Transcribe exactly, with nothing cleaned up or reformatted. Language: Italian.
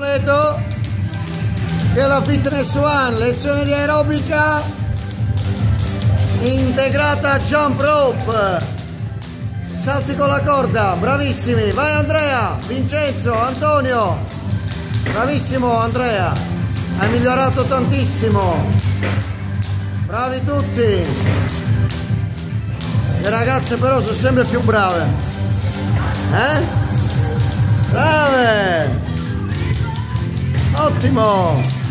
completo che è la Fitness One, lezione di aerobica integrata jump rope, salti con la corda, bravissimi, vai Andrea, Vincenzo, Antonio, bravissimo Andrea, hai migliorato tantissimo, bravi tutti, le ragazze però sono sempre più brave, eh? Brave! Ottimo!